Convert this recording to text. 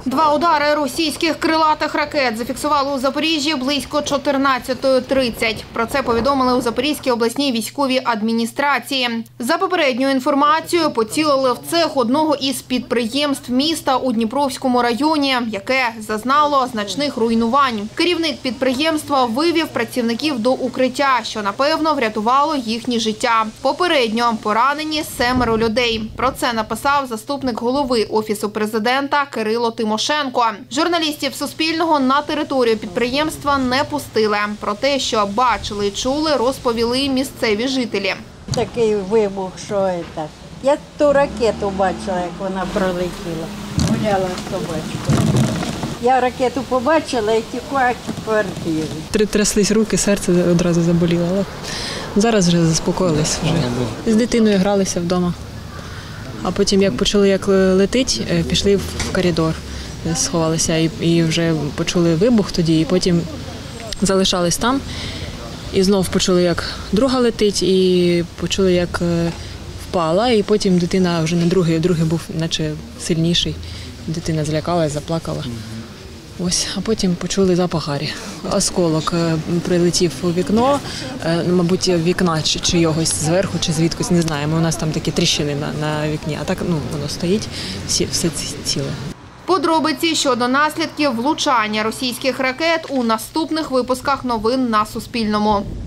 Два удари російських крилатих ракет зафіксували у Запоріжжі близько 14:30. Про це повідомили у Запорізькій обласній військовій адміністрації. За попередньою інформацією, поцілили в цех одного із підприємств міста у Дніпровському районі, яке зазнало значних руйнувань. Керівник підприємства вивів працівників до укриття, що, напевно, врятувало їхні життя. Попередньо поранені 7 людей. Про це написав заступник голови Офісу президента Кирило Тимошенко. Журналістів Суспільного на територію підприємства не пустили. Про те, що бачили і чули, розповіли місцеві жителі. Такий вибух, що це. Я ту ракету бачила, як вона пролетіла. Гуляла з собачкою. Я ракету побачила і тікла в квартиру. Тряслись руки, серце одразу заболіло. Але зараз вже заспокоїлись. З дитиною гралися вдома. А потім, як почули, як летить, пішли в коридор. Сховалися і вже почули вибух тоді, і потім залишались там. І знов почули, як друга летить, і почули, як впала, і потім дитина вже на другий був наче сильніший. Дитина злякалась, заплакала. Ось, а потім почули запах гарі. Осколок прилетів у вікно, мабуть, вікна чийогось зверху чи звідкось, не знаємо. У нас там такі тріщини на вікні, а так воно стоїть, все ціле. Подробиці щодо наслідків влучання російських ракет у наступних випусках новин на Суспільному.